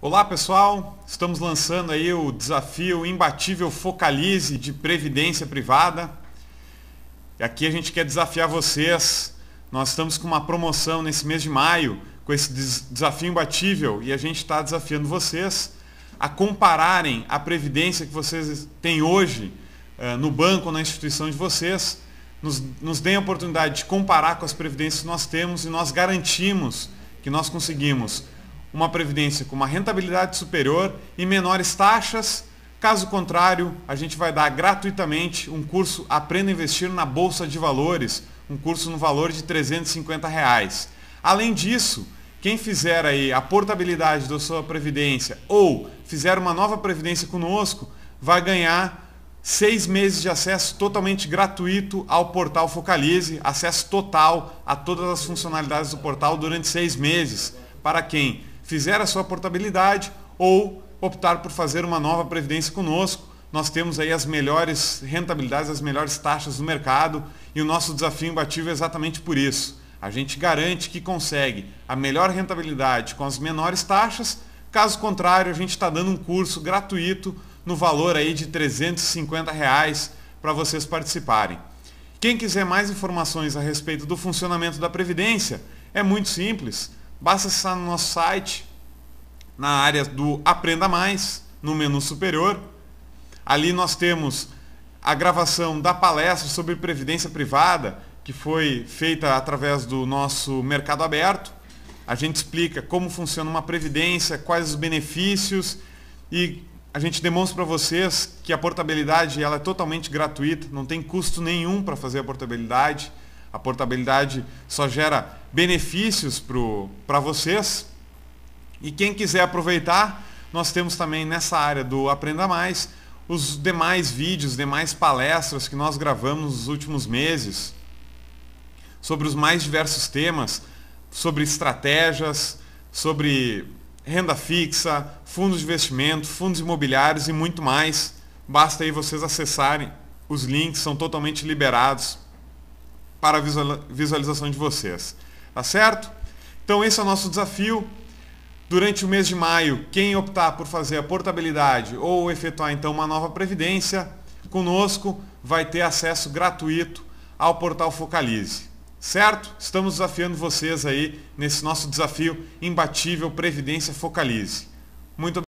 Olá pessoal, estamos lançando aí o desafio imbatível Focalize de Previdência Privada. E aqui a gente quer desafiar vocês. Nós estamos com uma promoção nesse mês de maio com esse desafio imbatível e a gente está desafiando vocês a compararem a previdência que vocês têm hoje no banco ou na instituição de vocês. Nos deem a oportunidade de comparar com as previdências que nós temos e nós garantimos que nós conseguimos uma previdência com uma rentabilidade superior e menores taxas. Caso contrário, a gente vai dar gratuitamente um curso Aprenda a Investir na Bolsa de Valores, um curso no valor de R$350. Além disso, quem fizer aí a portabilidade da sua previdência ou fizer uma nova previdência conosco, vai ganhar 6 meses de acesso totalmente gratuito ao portal Focalize, acesso total a todas as funcionalidades do portal durante 6 meses, para quem fizer a sua portabilidade ou optar por fazer uma nova previdência conosco. Nós temos aí as melhores rentabilidades, as melhores taxas do mercado e o nosso desafio imbatível é exatamente por isso. A gente garante que consegue a melhor rentabilidade com as menores taxas. Caso contrário, a gente está dando um curso gratuito no valor aí de R$350 para vocês participarem. Quem quiser mais informações a respeito do funcionamento da Previdência, é muito simples. Basta acessar no nosso site, na área do Aprenda Mais, no menu superior. Ali nós temos a gravação da palestra sobre Previdência Privada, que foi feita através do nosso Mercado Aberto. A gente explica como funciona uma previdência, quais os benefícios e a gente demonstra para vocês que a portabilidade ela é totalmente gratuita, não tem custo nenhum para fazer a portabilidade. A portabilidade só gera benefícios para vocês. E quem quiser aproveitar, nós temos também nessa área do Aprenda Mais os demais vídeos, demais palestras que nós gravamos nos últimos meses sobre os mais diversos temas, sobre estratégias, sobre renda fixa, fundos de investimento, fundos imobiliários e muito mais. Basta aí vocês acessarem, os links são totalmente liberados para a visualização de vocês. Tá certo? Então esse é o nosso desafio. Durante o mês de maio, quem optar por fazer a portabilidade ou efetuar então uma nova previdência, conosco vai ter acesso gratuito ao portal Focalize. Certo? Estamos desafiando vocês aí nesse nosso desafio imbatível Previdência Focalize. Muito obrigado.